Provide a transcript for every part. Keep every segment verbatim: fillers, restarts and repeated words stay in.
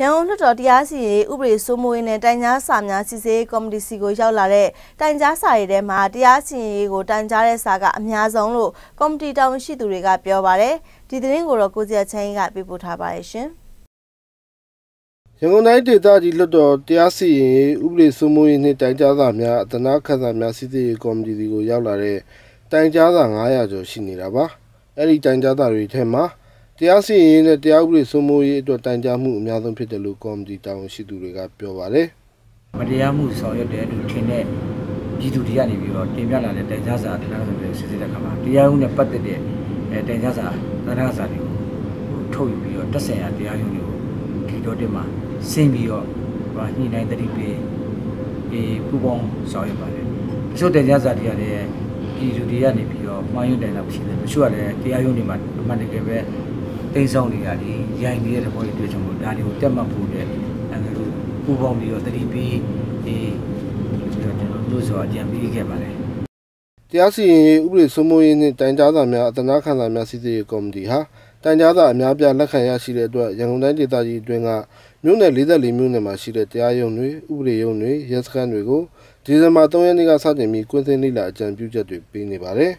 ရန်ကုန်လွှတ်တော်တရားစီရင်ဥပဒေစိုးမိုးရေးနဲ့တိုင်ကြားစာများစစ်ဆေးကော်မတီစီကိုရောက်လာတဲ့တိုင်ကြားစာတွေထဲမှာတရားစီရင်ရေးကိုတိုင်ကြားတဲ့စာကအများဆုံးလို့ကော်မတီတာဝန်ရှိသူတွေကပြောပါတယ်။ဒီသတင်းကိုတော့ကိုကျချမ်းကပြပို့ထားပါတယ်ရှင်။ရန်ကုန်တိုင်းဒေသကြီးလွှတ်တော်တရားစီရင်ဥပဒေစိုးမိုးရေးနဲ့တိုင်ကြားစာများအသနာခံစာများစစ်ဆေးကော်မတီစီကိုရောက်လာတဲ့တိုင်ကြားစာ၅ရာကျော်ရှိနေတာပါ။အဲ့ဒီတိုင်ကြားစာတွေထဲမှာတရားစီရင်ရေးနဲ့တရားဥပဒေစိုးမိုးရေးအတွက်တိုင်ကြားမှုအများဆုံးဖြစ်တယ်လို့ကော်မတီတာဝန်ရှိသူတွေကပြောပါတယ်။မတရားမှုဆောင်ရွက်တဲ့လူထင်တဲ့ပြည်သူတွေကနေပြီးတော့တင်ပြလာတဲ့တိုင်ကြားစာတရားဆိုပြီးစစ်ဆေးတဲ့အခါမှာတရားဥပဒေနဲ့ပတ်သက်တဲ့တိုင်ကြားစာတရားစာတွေကိုထုတ်ယူပြီးတော့တက်ဆိုင်ရာတရားရုံးတွေကိုဒီတော့တင်မှာဆင်းပြီးတော့ညှိနှိုင်းတတိပေးဒီပူပေါင်းဆောင်ရွက်ပါတယ်။တချို့တိုင်ကြားစာတွေကလည်းပြည်သူတွေကနေပြီးတော့မှားယွင်းတိုင်တာရှိတယ်။တချို့ကလည်းတရားရုံးတွေမှာအမှန်တကယ်ပဲတိမ်ဆောင်နေရတယ်ရိုင်နေတဲ့ဘောတွေတွေ့ချင်လို့ဒါတွေကိုတက်မှတ်ဖို့တဲ့အဲဒါလိုပူပေါင်းပြီးတော့တတိပေးဒီကျွန်တော်တို့ဆိုအကြံပေးခဲ့ပါတယ်တရားစီရင်ဥပဒေစိုးမိုးရေးနဲ့တိုင်ကြားစာများအသနာခံစာများစစ်ဆေးကော်မတီဟာတိုင်ကြားစာအများပြားလက်ခံရရှိတဲ့အတွက်ရန်ကုန်တိုင်းဒေသကြီးအတွင်းကမြို့နယ်၄၄မြို့နယ်မှာရှိတဲ့တရားရုံးတွေဥပဒေရုံးတွေရဲစခန်းတွေကိုဒီဇင်ဘာ၃ရက်နေ့ကစတင်ပြီးကွင်းစင်းလေ့လာအကြံပြုချက်တွေပေးနေပါတယ်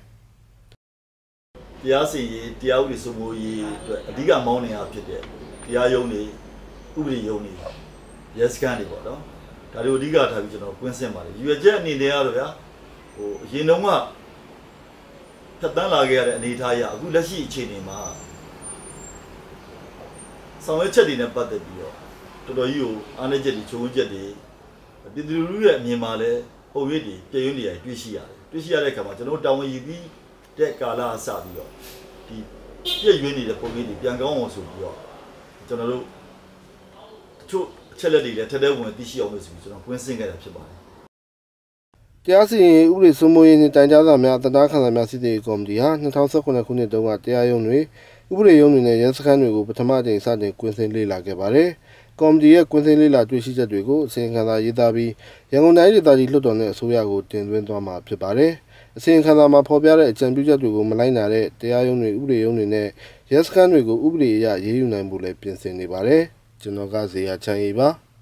တရားစီရင်တရားဥပဒေစိုးမိုးရေးအတွက်အဓိကမောင်းနေရဖြစ်တဲ့တရားရုံးတွေဥပဒေရုံးတွေရဲစခန်းတွေပေါ့နော်ဒါတွေကိုအဓိကထားပြီးကျွန်တော်ကွင်းစင်းပါတယ်ရွေချက်အနေနဲ့ကတော့ဗျာဟိုအရင်တုန်းကဖြတ်တန်းလာခဲ့ရတဲ့အနေအထားအရအခုလက်ရှိအခြေအနေမှာဆောင်ရွက်ချက်တွေနဲ့ပတ်သက်ပြီးတော့တော်တော်ကြီးကိုအားနည်းချက်တွေချုံချက်တွေပြည်သူလူထုရဲ့အမြင်မှာလည်းပုံရိပ်တွေပြည့်ရင်းတွေတွေ့ရှိရတယ်တွေ့ရှိရတဲ့အခါမှာကျွန်တော်တာဝန်ယူပြီးတဲ့ကာလအစပြီးတော့ဒီပြည့်ရင်းနေတဲ့ပုံရိပ်တွေပြန်ကောင်းအောင်ဆိုပြီးတော့ကျွန်တော်တို့တချို့အချက်လက်တွေလည်းထက်တဲ့ဝင်သိရှိအောင်လို့ဆိုပြီးကျွန်တော်ကွင်းစင်းခဲ့တာဖြစ်ပါတယ်တရားစီရင်ဥပဒေစိုးမိုးရေးနဲ့တိုင်ကြားစာများအသနာခံစာများစစ်ဆေးကော်မတီဟာ၂၀၁၉ခုနှစ်တုန်းကတရားရုံးတွေဥပဒေရုံးတွေနဲ့ရဲစခန်းတွေကိုပထမအကြိမ်စတင်ကွင်းစင်းလေ့လာခဲ့ပါတယ်။ကော်မတီရဲ့ကွင်းစင်းလေ့လာတွေ့ရှိချက်တွေကိုအစီရင်ခံစာရေးသားပြီးရန်ကုန်တိုင်းဒေသကြီးလွှတ်တော်နဲ့အစိုးရကိုတင်သွင်းသွားမှာဖြစ်ပါတယ်။အစီရင်ခံစာမှာဖော်ပြတဲ့အကြံပြုချက်တွေကိုမလိုက်နာတဲ့တရားရုံးတွေဥပဒေရုံးတွေနဲ့ရဲစခန်းတွေကိုဥပဒေအရရေးယူနိုင်ဖို့လည်းပြင်ဆင်နေပါတယ်။ကျွန်တော်ကဇေယျချမ်းအေးပါ။